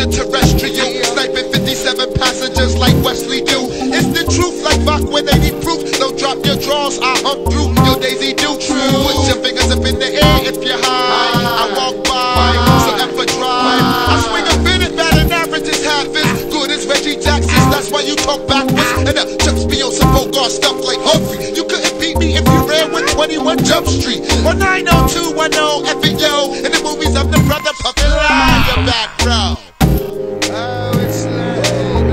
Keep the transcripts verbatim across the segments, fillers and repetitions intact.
extraterrestrial, sniping fifty-seven passengers like Wesley do. It's the truth, like Bach when they need proof. Don't drop your drawers, I hump through your Daisy do. Put your fingers up in the air if you're high. I walk by, so F a drive. I swing a minute, batting average is half as good as Reggie Jackson's. That's why you talk backwards. And the chucks be on some Bogart stuff like Humphrey. You couldn't beat me if you ran with twenty-one Jump Street or nine oh two one oh F it yo. In the movies, I'm the brother puffin' line your back, bro. Oh, it's like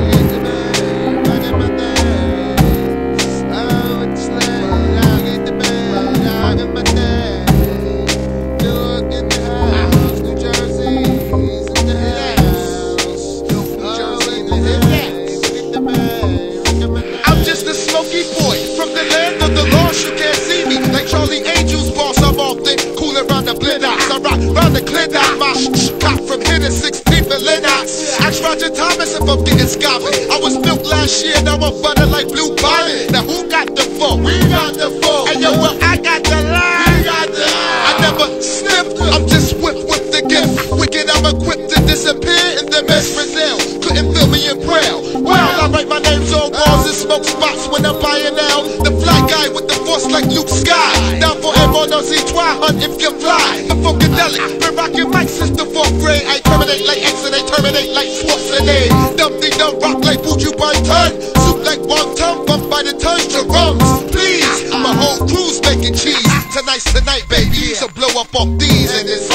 I get my day. Oh, it's like I get the bag, I get my day. Look in the house, New Jersey's in the house. New Jersey in the house, get the bag. I'm just a smoky boy from the land of the lost. You can't see me like Charlie Angel's boss. I'm all thick, cool around the blenders. I rock round the Clinton. My sh got from here to sixteenth and Lennox. Ask Roger Thomas if I'm getting scabby. I was built last year, now I'm butter like Blue Bonnet. Now who got the phone? We got the phone. And yo, well, I got the line. We got the line. I never sniffed, I'm just whipped with the gift. Wicked, I'm equipped to disappear in the mess. Brazil couldn't feel me in Braille. Well, I write my names on walls and smoke spots when I'm buying out. The fly guy with the force like Luke Sky. Now for M on O C, try hunt if you fly. The Funkadelic, been rocking mics since the fourth grade. I terminate like X and they terminate like Schwarzenegger. Dumpty dumb rock like Buju Banton. Soup like wonton, bump by the tons to rums. Please, my whole crew's making cheese. Tonight's tonight, baby. So blow up off these and it's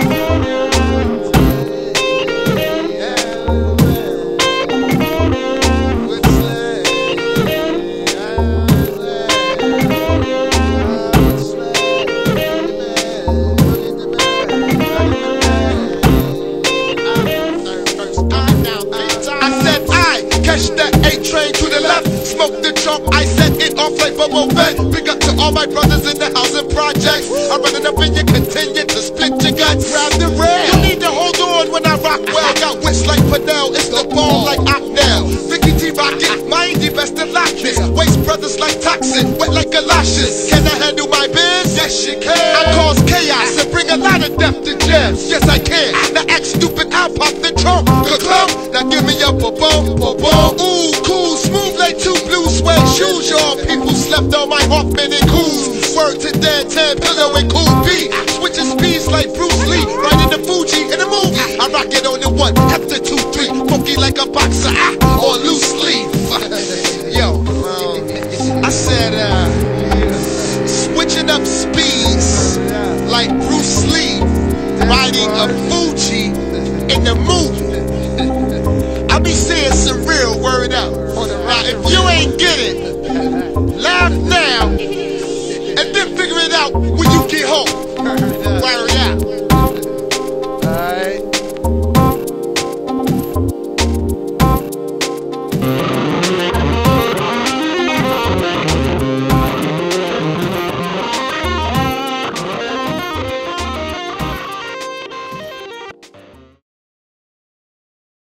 catch that A train to the left, smoke the trunk, I set it off like Bobo Fett. Big up to all my brothers in the housing projects. I'm running up in you, continue to split your guts. Grab the rail, you need to hold on when I rock well. Got wits like Fidel, it's the ball like Ocnell. Vicky T Rocket, Mindy best to lock this. Waste brothers like Toxin, wet like galoshes. Can I handle my biz? Yes you can. I cause chaos and bring a lot of death to jams. Yes I can. Now act stupid, I'll pop the trunk. Ka-clump, now give me a ba-bum, ba-bum. Ooh, cool, smooth like two blue suede shoes. Y'all people slept on my Hoffman and Coos. Word to Dan Tan, Pillow and Cool B. Switching speeds like Bruce Lee. Riding the Fuji in the movie. I rock it on the one, after two, three. Funky like a boxer, ah, or loose leaf. Yo, um, I said, uh, switching up speeds like Bruce Lee. Riding a Fuji in the movie. I be saying some real word out. Now if you ain't get it, laugh now, and then figure it out when you get home. Word out.